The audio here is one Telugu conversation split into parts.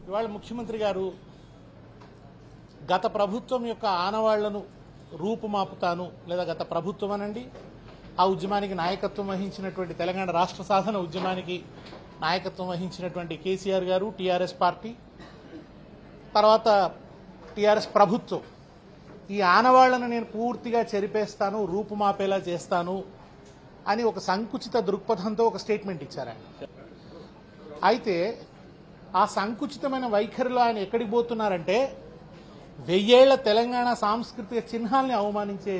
ఇవాళ ముఖ్యమంత్రి గారు గత ప్రభుత్వం యొక్క ఆనవాళ్లను రూపుమాపుతాను లేదా గత ప్రభుత్వం అనండి ఆ ఉద్యమానికి నాయకత్వం వహించినటువంటి తెలంగాణ రాష్ట్ర సాధన ఉద్యమానికి నాయకత్వం వహించినటువంటి కేసీఆర్ గారు టీఆర్ఎస్ పార్టీ తర్వాత టీఆర్ఎస్ ప్రభుత్వం ఈ ఆనవాళ్లను నేను పూర్తిగా చెరిపేస్తాను రూపుమాపేలా చేస్తాను అని ఒక సంకుచిత దృక్పథంతో ఒక స్టేట్మెంట్ ఇచ్చారు ఆయన. అయితే ఆ సంకుచితమైన వైఖరిలో ఆయన ఎక్కడికి పోతున్నారంటే 1000 ఏళ్ల తెలంగాణ సాంస్కృతిక చిహ్నాల్ని అవమానించే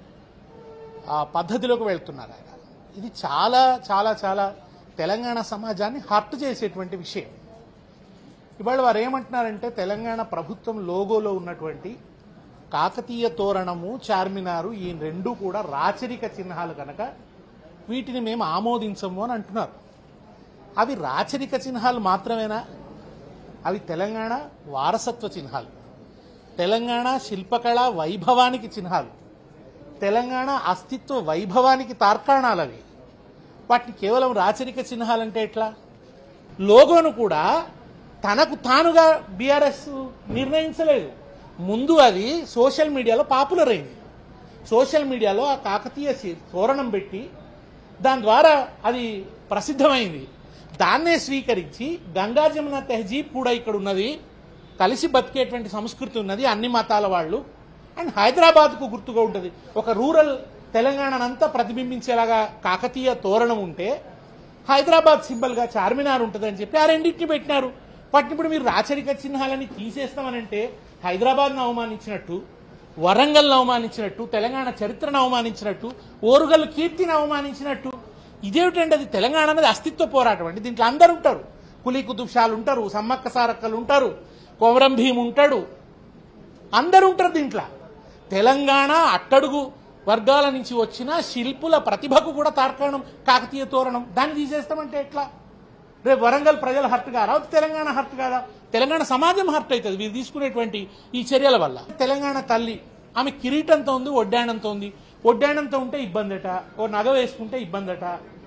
ఆ పద్ధతిలోకి వెళ్తున్నారు ఆయన. ఇది చాలా చాలా చాలా తెలంగాణ సమాజాన్ని హర్ట్ చేసేటువంటి విషయం. ఇవాళ వారు ఏమంటున్నారంటే తెలంగాణ ప్రభుత్వం లోగోలో ఉన్నటువంటి కాకతీయ తోరణము చార్మినారు ఈ రెండూ కూడా రాచరిక చిహ్నాలు కనుక వీటిని మేము ఆమోదించము అని అంటున్నారు. అవి రాచరిక చిహ్నాలు మాత్రమేనా? అవి తెలంగాణ వారసత్వ చిహ్నాలు, తెలంగాణ శిల్పకళ వైభవానికి చిహ్నాలు, తెలంగాణ అస్తిత్వ వైభవానికి తార్కాణాలు. అవి వాటిని కేవలం రాచరిక చిహ్నాలంటే ఎట్లా? లోగోను కూడా తనకు తానుగా బీఆర్ఎస్ నిర్ణయించలేదు. ముందు అది సోషల్ మీడియాలో పాపులర్ అయింది. సోషల్ మీడియాలో ఆ కాకతీయ తోరణం పెట్టి దాని ద్వారా అది ప్రసిద్ధమైంది. దాన్నే స్వీకరించి గంగా జమున తెహజీబ్ కూడా ఇక్కడ ఉన్నది, కలిసి బతికేటువంటి సంస్కృతి ఉన్నది, అన్ని మతాల వాళ్ళు. అండ్ హైదరాబాద్కు గుర్తుగా ఉంటుంది. ఒక రూరల్ తెలంగాణనంతా ప్రతిబింబించేలాగా కాకతీయ తోరణం ఉంటే హైదరాబాద్ సింబల్గా చార్మినార్ ఉంటుందని చెప్పి ఆ రెండింటిని పెట్టినారు. వాటిని ఇప్పుడు మీరు రాచరిక చిహ్నాలని తీసేస్తామనంటే హైదరాబాద్ను అవమానించినట్టు, వరంగల్ను అవమానించినట్టు, తెలంగాణ చరిత్రను అవమానించినట్టు, ఓరుగల్లు కీర్తిని అవమానించినట్టు. ఇదేమిటండి? అది తెలంగాణ అనేది అస్తిత్వ పోరాటం అండి. దీంట్లో అందరు ఉంటారు. కులీ కుతుబ్షాలు ఉంటారు, సమ్మక్క సారక్కలు ఉంటారు, కొమరం భీం ఉంటాడు, అందరు ఉంటారు దీంట్లో. తెలంగాణ అట్టడుగు వర్గాల నుంచి వచ్చిన శిల్పుల ప్రతిభకు కూడా తార్కాణం కాకతీయ తోరణం. దాన్ని తీసేస్తామంటే ఎట్లా? రేపు వరంగల్ ప్రజలు హర్ట్ కారా? తెలంగాణ హర్ట్ కాదా? తెలంగాణ సమాజం హర్ట్ అవుతుంది వీరు తీసుకునేటువంటి ఈ చర్యల వల్ల. తెలంగాణ తల్లి ఆమె కిరీటంతో ఉంది, ఒడ్డాణంతో ఉంది. ఒడ్డాణంతో ఉంటే ఇబ్బందట, ఓ నగ వేసుకుంటే ఇబ్బందట.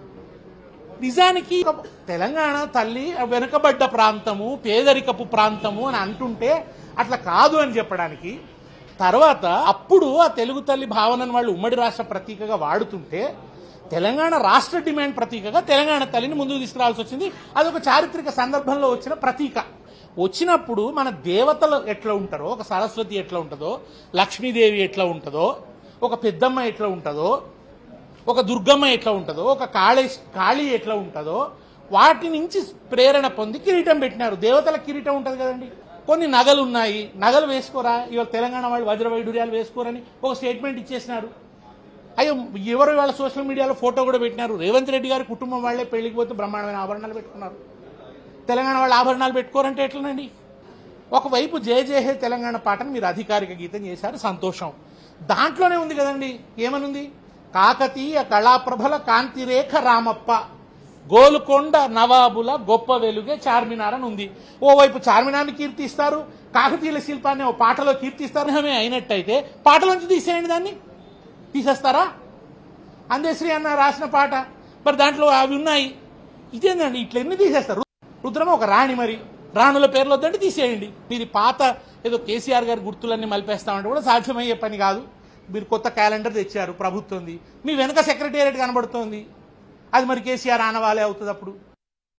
నిజానికి తెలంగాణ తల్లి వెనుకబడ్డ ప్రాంతము, పేదరికపు ప్రాంతము అని అంటుంటే అట్లా కాదు అని చెప్పడానికి, తర్వాత అప్పుడు ఆ తెలుగు తల్లి భావనను వాళ్ళు ఉమ్మడి రాష్ట్ర ప్రతీకగా వాడుతుంటే తెలంగాణ రాష్ట్ర డిమాండ్ ప్రతీకగా తెలంగాణ తల్లిని ముందుకు తీసుకురావాల్సి వచ్చింది. అదొక చారిత్రక సందర్భంలో వచ్చిన ప్రతీక. వచ్చినప్పుడు మన దేవతలు ఎట్లా ఉంటారో, ఒక సరస్వతి ఎట్లా ఉంటుందో, లక్ష్మీదేవి ఎట్లా ఉంటుందో, ఒక పెద్దమ్మ ఎట్లా ఉంటుందో, ఒక దుర్గమ్మ ఎట్లా ఉంటుందో, ఒక కాళీ ఎట్లా ఉంటుందో, వాటి నుంచి ప్రేరణ పొంది కిరీటం పెట్టినారు. దేవతల కిరీటం ఉంటుంది కదండి. కొన్ని నగలు ఉన్నాయి, నగలు వేసుకోరా, ఇవాళ తెలంగాణ వాళ్ళు వజ్ర వైడూర్యాలు వేసుకోరని ఒక స్టేట్మెంట్ ఇచ్చేసినారు. అయ్యో, ఎవరు వాళ్ళ సోషల్ మీడియాలో ఫోటో కూడా పెట్టినారు. రేవంత్ రెడ్డి గారి కుటుంబం వాళ్లే పెళ్లికి పోతే బ్రహ్మాండమైన ఆభరణాలు పెట్టుకున్నారు. తెలంగాణ వాళ్ళు ఆభరణాలు పెట్టుకోరంటే ఎట్లనండి? ఒకవైపు జయ జయ హే తెలంగాణ పాటను మీరు అధికారిక గీతం చేశారు, సంతోషం. దాంట్లోనే ఉంది కదండి, ఏమనుంది? కాకతీయ కళాప్రభల కాంతిరేఖ రామప్ప, గోలుకొండ నవాబుల గొప్ప వెలుగే చార్మినార్ అని ఉంది. ఓవైపు చార్మినార్ని కీర్తిస్తారు, కాకతీయుల శిల్పాన్ని ఓ పాటలో కీర్తిస్తారు. అయినట్టయితే పాటలోంచి తీసేయండి, దాన్ని తీసేస్తారా? అందేశ్రీ అన్న రాసిన పాట, మరి దాంట్లో అవి ఉన్నాయి. ఇదేందండి? ఇట్లా ఎన్ని తీసేస్తారు? రుద్రమ ఒక రాణి, మరి రాణుల పేర్లు వద్దంటే తీసేయండి. మీది పాత ఏదో కేసీఆర్ గారి గుర్తులన్నీ మలిపేస్తామంటే కూడా సాధ్యమయ్యే పని కాదు. మీరు కొత్త క్యాలెండర్ తెచ్చారు ప్రభుత్వంది, మీ వెనక సెక్రటేరియట్ కనబడుతోంది, అది మరి కేసీఆర్ ఆనవాలే అవుతుంది. అప్పుడు